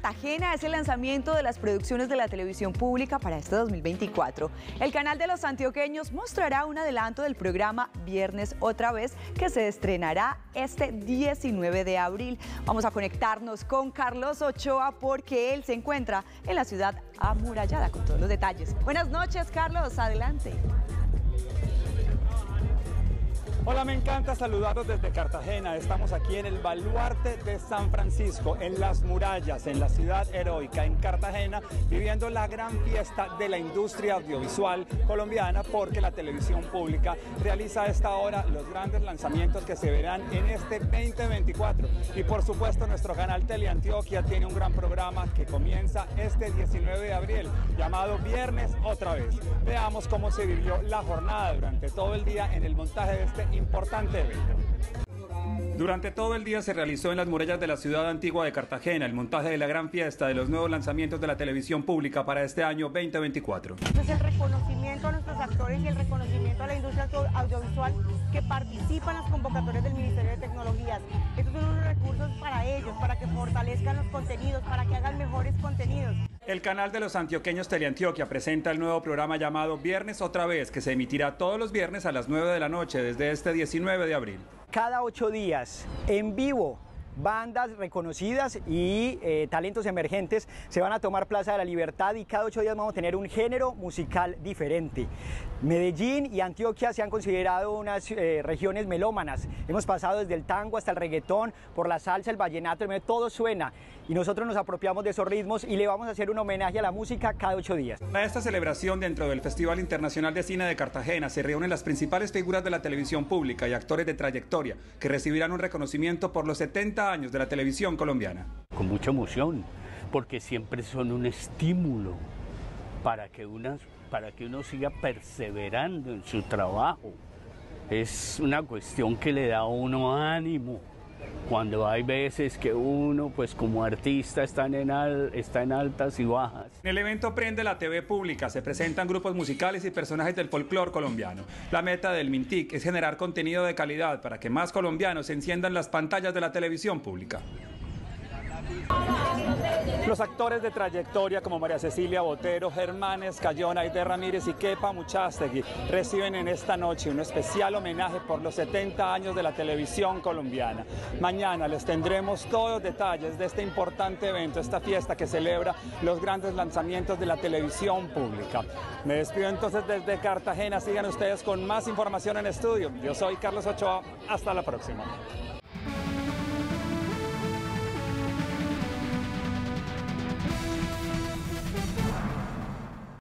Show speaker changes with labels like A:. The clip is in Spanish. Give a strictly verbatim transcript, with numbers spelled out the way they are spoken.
A: Cartagena es el lanzamiento de las producciones de la televisión pública para este dos mil veinticuatro. El canal de los antioqueños mostrará un adelanto del programa Viernes Otra Vez, que se estrenará este diecinueve de abril. Vamos a conectarnos con Carlos Ochoa porque él se encuentra en la ciudad amurallada con todos los detalles. Buenas noches, Carlos, adelante.
B: Hola, me encanta saludarlos desde Cartagena. Estamos aquí en el baluarte de San Francisco, en las murallas, en la ciudad heroica, en Cartagena, viviendo la gran fiesta de la industria audiovisual colombiana, porque la televisión pública realiza a esta hora los grandes lanzamientos que se verán en este veinte veinticuatro. Y por supuesto nuestro canal Teleantioquia tiene un gran programa que comienza este diecinueve de abril, llamado Viernes Otra Vez. Veamos cómo se vivió la jornada durante todo el día en el montaje de este importante evento. Durante todo el día se realizó en las murallas de la ciudad antigua de Cartagena el montaje de la gran fiesta de los nuevos lanzamientos de la televisión pública para este año veinte veinticuatro.
C: Este es el reconocimiento a nuestros actores y el reconocimiento a la industria audiovisual que participa en las convocatorias del Ministerio de Tecnologías. Estos son unos recursos para ellos, para que fortalezcan los contenidos, para que hagan mejores contenidos.
B: El canal de los antioqueños Teleantioquia presenta el nuevo programa llamado Viernes Otra Vez, que se emitirá todos los viernes a las nueve de la noche desde este diecinueve de abril.
D: Cada ocho días, en vivo, bandas reconocidas y eh, talentos emergentes se van a tomar Plaza de la Libertad y cada ocho días vamos a tener un género musical diferente. Medellín y Antioquia se han considerado unas eh, regiones melómanas. Hemos pasado desde el tango hasta el reggaetón, por la salsa, el vallenato, todo suena. Y nosotros nos apropiamos de esos ritmos y le vamos a hacer un homenaje a la música cada ocho días.
B: Para esta celebración, dentro del Festival Internacional de Cine de Cartagena, se reúnen las principales figuras de la televisión pública y actores de trayectoria que recibirán un reconocimiento por los setenta años de la televisión colombiana.
E: Con mucha emoción, porque siempre son un estímulo para que, unas, para que uno siga perseverando en su trabajo. Es una cuestión que le da a uno ánimo. Cuando hay veces que uno, pues como artista, está en, al, está en altas y bajas.
B: En el evento Prende la T V Pública se presentan grupos musicales y personajes del folclore colombiano. La meta del Mintic es generar contenido de calidad para que más colombianos enciendan las pantallas de la televisión pública. Los actores de trayectoria como María Cecilia Botero, Germán Escayón, Aide Ramírez y Kepa Muchastegui reciben en esta noche un especial homenaje por los setenta años de la televisión colombiana. Mañana les tendremos todos los detalles de este importante evento, esta fiesta que celebra los grandes lanzamientos de la televisión pública. Me despido entonces desde Cartagena. Sigan ustedes con más información en estudio. Yo soy Carlos Ochoa. Hasta la próxima.